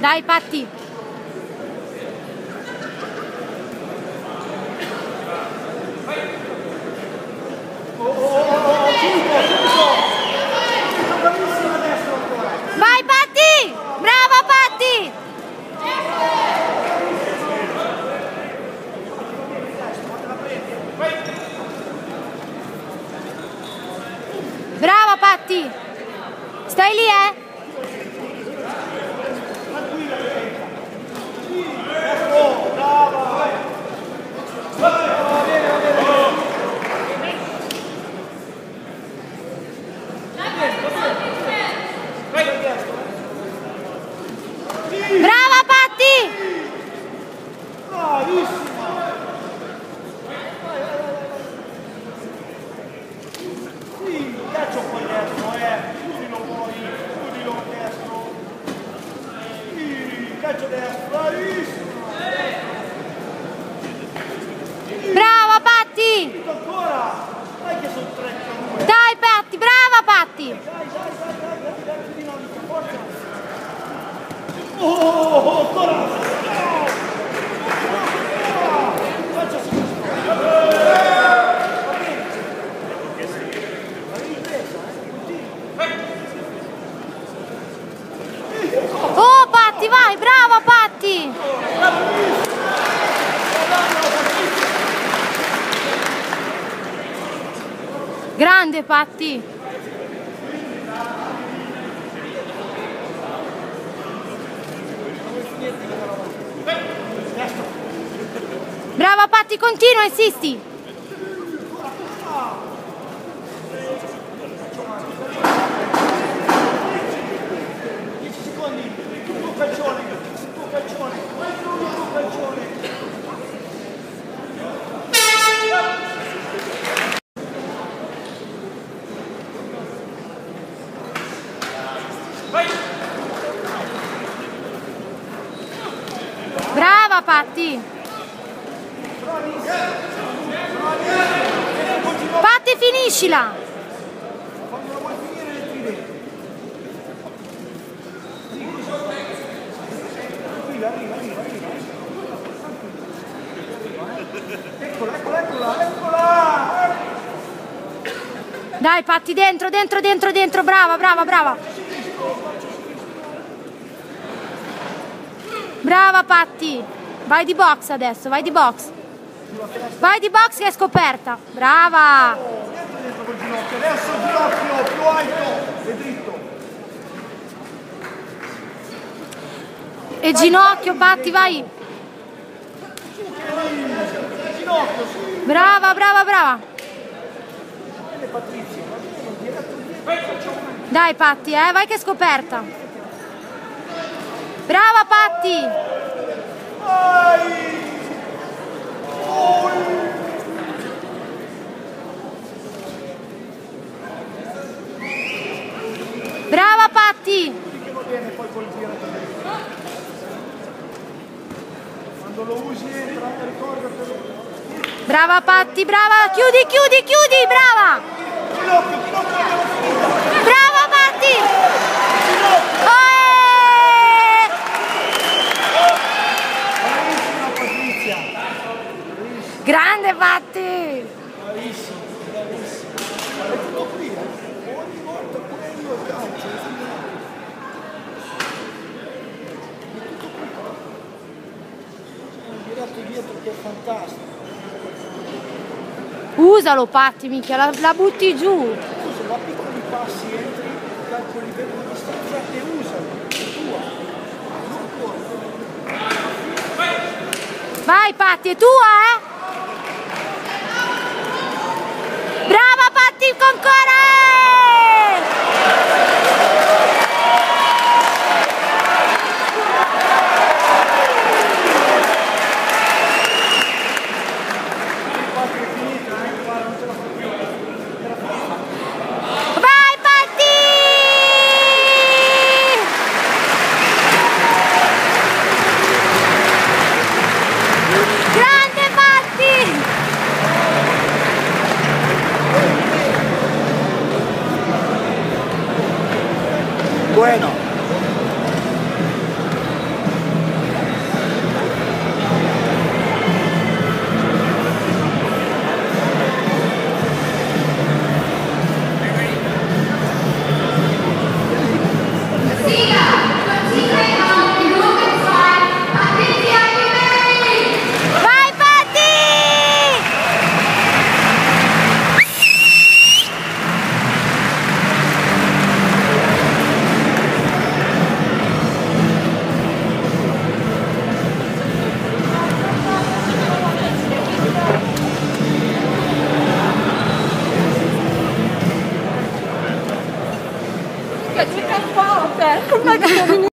Dai, Patti. Vai, Patti! Brava, Patti! Brava, Patti! Stai lì, eh? Brava, Patti! Bravissima! Sì, calcio un po' destro, chiudilo poi, chiudilo destro. Sì, calcio destro, bravissima! Brava, Patti! Ancora! Dai che sono 3 a 2! Dai, Patti! Brava, Patti! Dai, più dinamica, forza! Oh, ancora! Oh, Patti, vai! Brava, Patti! Grande, Patti! Brava, Patti, continua, insisti! 10 secondi, il tuo calcione, il tuo calcione, il tuo calcione. Brava, Patti! Patti, finiscila! Quando la vuoi finire le tiri. Arriva. Eccola! Dai, Patti, dentro! Brava! Brava, Patti! Vai di box adesso, vai di box! Vai di box che è scoperta! Brava! Dentro col ginocchio, adesso il ginocchio più alto e dritto. E ginocchio, Patti, vai! Ginocchio, sì. Brava! Bene Patrizia, va bene, diretto dietro. Dai, Patti, vai che è scoperta! Brava, Patti! Vai! Brava, Patti! Che va bene poi col diretto. Quando lo usi entra, ricordatelo. Brava, Patti, brava! Chiudi, brava! Ginocchio, Brava, Patti! bravissima Patrizia. Grande, Patti! Bravissimo. È tutto qui, ogni volta quello il calcio. È tutto qui. Un diretto dietro che è fantastico. Usalo, Patti, mica, la butti giù! Scusa, da piccoli passi entri, calcoli bene la distanza e usalo. È tua. Non puoi. Vai, Patti, è tua, Brava, Patti, con cuore! Vai, Patti! Grande, Patti! Bueno. Vabbè,